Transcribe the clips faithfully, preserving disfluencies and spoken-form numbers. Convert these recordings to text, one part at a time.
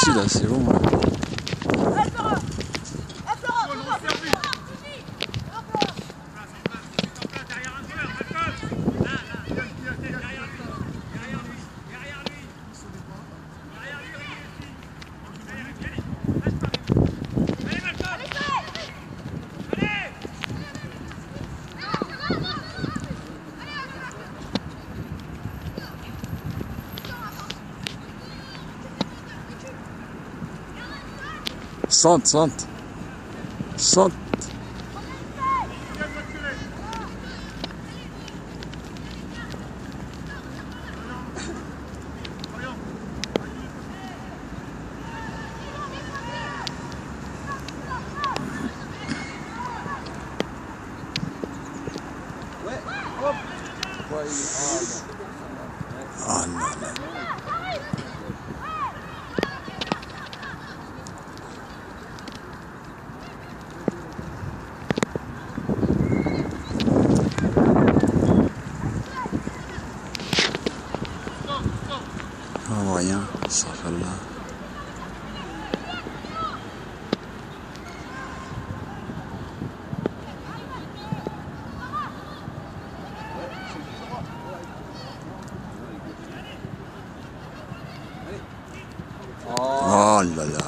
sorti là, c'est bon. Centre, centre. Centre. Oh non, non. Oh, rien, ça fait là. Oh là là.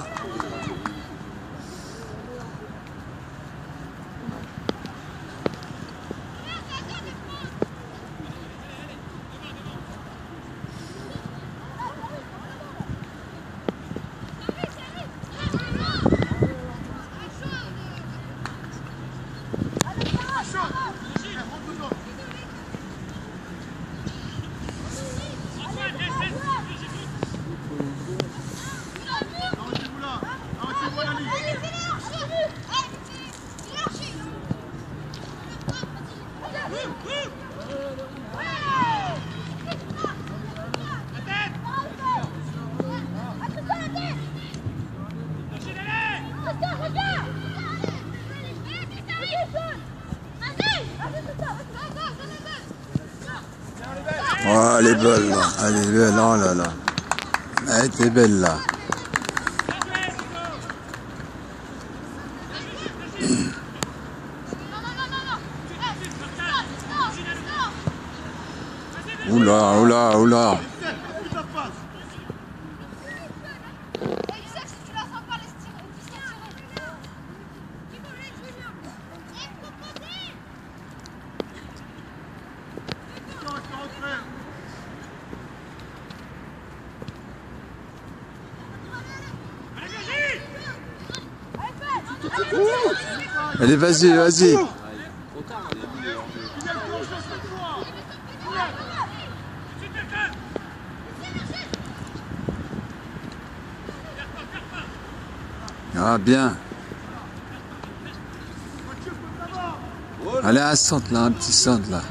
Oh, elle est belle là, elle est belle, oh là là. Elle était belle là. Oula, oula, oula. Allez, vas-y, vas-y. Ah, bien. Allez, un centre là, un petit centre là.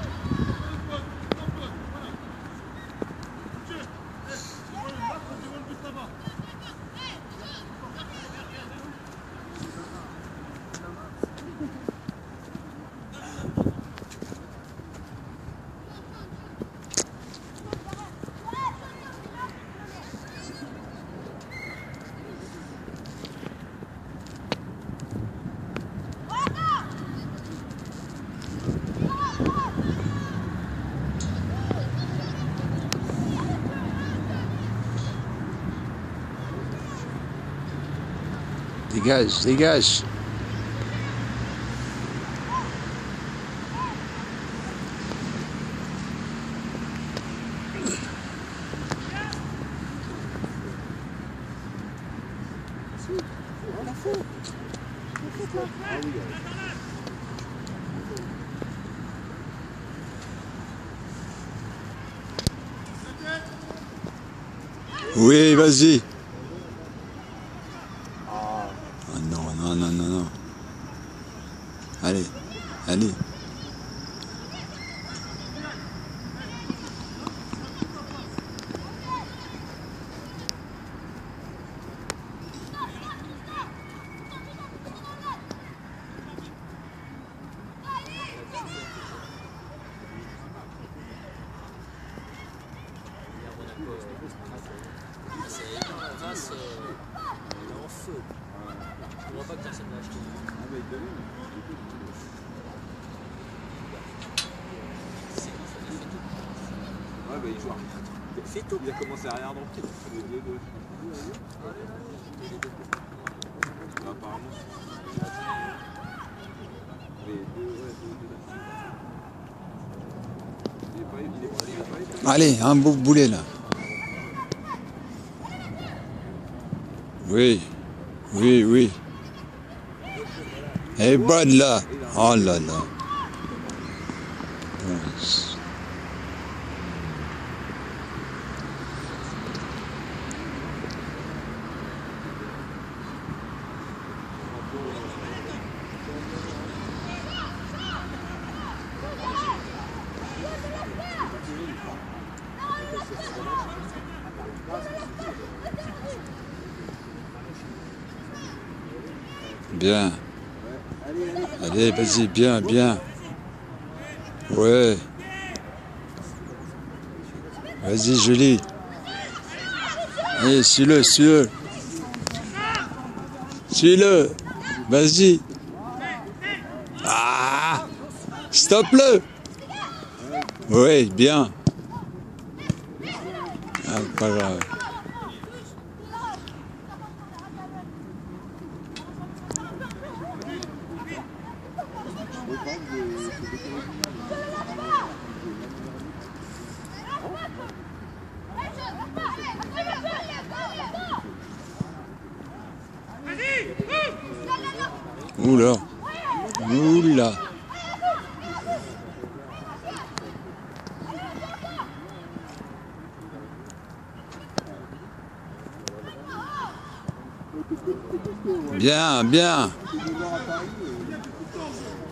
Dégage, dégage. Oui, vas-y. Oh non, non, non, non, non. Allez, allez. c'est énorme, la race, euh, il est en feu. Je ne vois pas que personne l'a acheté. Ah bah il donne. Ouais bah il joue à rien. Fais tout. Il a commencé à rien dans le pied. Les deux, deux. Bah, apparemment. Les deux, ouais, deux, deux. Il est pas, il est pas, il est pas, il est pas. Allez, un beau boulet là. Oui, oui, oui. Et Brad là. Oh là là. Bien. Allez, vas-y, bien, bien. Ouais. Vas-y, Julie. Allez, suis-le, suis-le. Suis-le. Vas-y. Ah! Stop-le. Oui, bien. Ah, pas grave. Oula. Oula. Bien, bien.